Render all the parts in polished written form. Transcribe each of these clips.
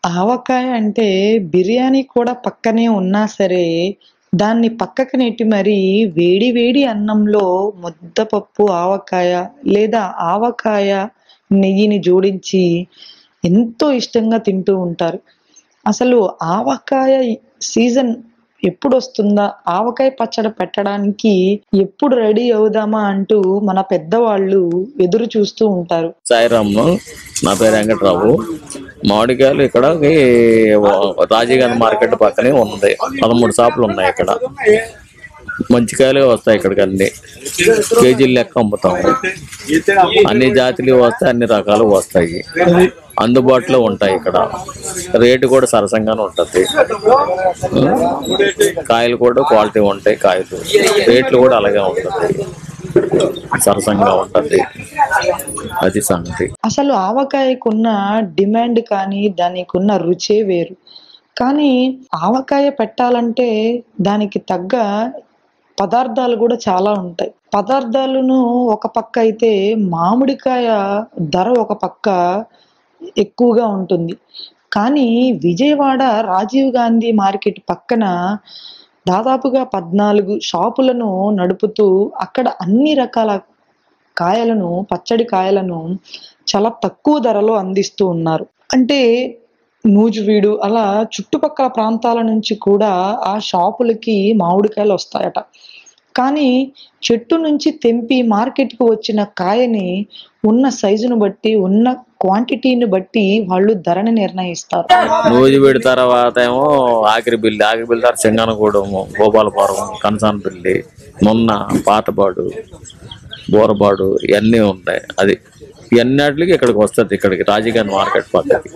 ఆవకాయ అంటే బిర్యానీ కూడా పక్కనే ఉన్నా సరే, దాన్ని పక్కకు నెట్టి మరీ వేడి వేడి అన్నంలో ముద్దపప్పు ఆవకాయ లేదా ఆవకాయ నెయ్యిని జోడించి ఎంతో ఇష్టంగా తింటూ ఉంటారు. అసలు ఆవకాయ సీజన్ ఎప్పుడొస్తుందా? ఆవకాయ పచ్చడి పెట్టడానికి ఎప్పుడు రెడీ అవుదామా అంటూ మన పెద్దవాళ్ళు ఎదురు చూస్తూ ఉంటారు. సాయిరామ్, నా పేరు వెంకట్రావు. మామిడికాయలు ఇక్కడ రాజీవ్ గాంధీ మార్కెట్ పక్కనే ఉంది. 13 షాపులు ఉన్నాయి ఇక్కడ. మంచి కాయలే వస్తాయి ఇక్కడికి. అన్ని కేజీలు లెక్క అమ్ముతాము. అన్ని జాతులు వస్తాయి, అన్ని రకాలు వస్తాయి, అందుబాటులో ఉంటాయి. ఇక్కడ రేటు కూడా సరసంగానే ఉంటుంది. కాయలు కూడా క్వాలిటీ ఉంటాయి. కాయలు రేట్లు కూడా అలాగే ఉంటుంది, సరసంగా ఉంటుంది. అది సంగతి. అసలు ఆవకాయకున్న డిమాండ్ కానీ దానికున్న రుచే వేరు. కానీ ఆవకాయ పెట్టాలంటే దానికి తగ్గ పదార్థాలు కూడా చాలా ఉంటాయి. పదార్థాలను ఒక పక్క అయితే మామిడికాయ ధర ఒక పక్క ఎక్కువగా ఉంటుంది. కానీ విజయవాడ రాజీవ్ గాంధీ మార్కెట్ పక్కన దాదాపుగా 14 షాపులను నడుపుతూ అక్కడ అన్ని రకాల కాయలను, పచ్చడి కాయలను చాలా తక్కువ ధరలో అందిస్తూ ఉన్నారు. అంటే నూజివీడు అలా చుట్టుపక్కల ప్రాంతాల నుంచి కూడా ఆ షాపులకి మామిడికాయలు వస్తాయట. కానీ చెట్టు నుంచి తెంపి మార్కెట్‌కి వచ్చిన కాయని ఉన్న సైజును బట్టి, ఉన్న క్వాంటిటీని బట్టి వాళ్ళు ధరని నిర్ణయిస్తారు. నూజివీడు తర్వాత ఏమో ఆకిరిబిల్లి తర్వాత సింగనగూడెము, గోపాలపురం, కనసానపల్లి, మొన్న పాతపాడు, బోరపాడు ఇవన్నీ ఉంటాయి. అది ఇవన్నిటికి ఇక్కడికి వస్తుంది. ఇక్కడికి రాజీవ్ గాంధీ మార్కెట్ పక్కకి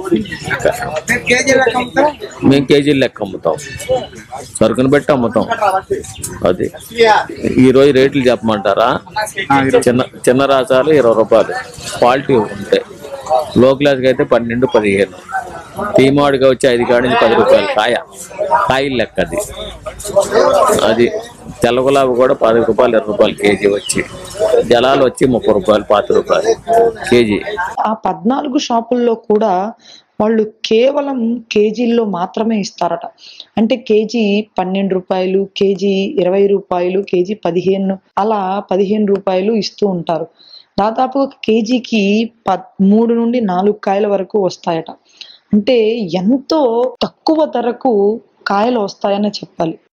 మేము కేజీలు లెక్క అమ్ముతాం. సరుకుని బట్టి అమ్ముతాం. అది ఈరోజు రేట్లు చెప్పమంటారా? చిన్న రాసాలు 20 రూపాయలు క్వాలిటీ ఉంటాయి. లో క్లాస్కి అయితే 12, 15. తీమాడిగా వచ్చి 5 కాడి నుంచి 10 రూపాయలు కాయలు లెక్క. అది తెల్ల గులాబీ కూడా 10 రూపాయలు, 20 రూపాయలు కేజీ వచ్చి, జలాలు వచ్చి 30 రూపాయలు, 40 రూపాయలు కేజీ. ఆ 14 షాపుల్లో కూడా వాళ్ళు కేవలం కేజీల్లో మాత్రమే ఇస్తారట. అంటే కేజీ 12 రూపాయలు, కేజీ 20 రూపాయలు, కేజీ 15, అలా 15 రూపాయలు ఇస్తూ ఉంటారు. దాదాపు కేజీకి 3 నుండి 4 కాయల వరకు వస్తాయట. అంటే ఎంతో తక్కువ ధరకు కాయలు వస్తాయనే చెప్పాలి.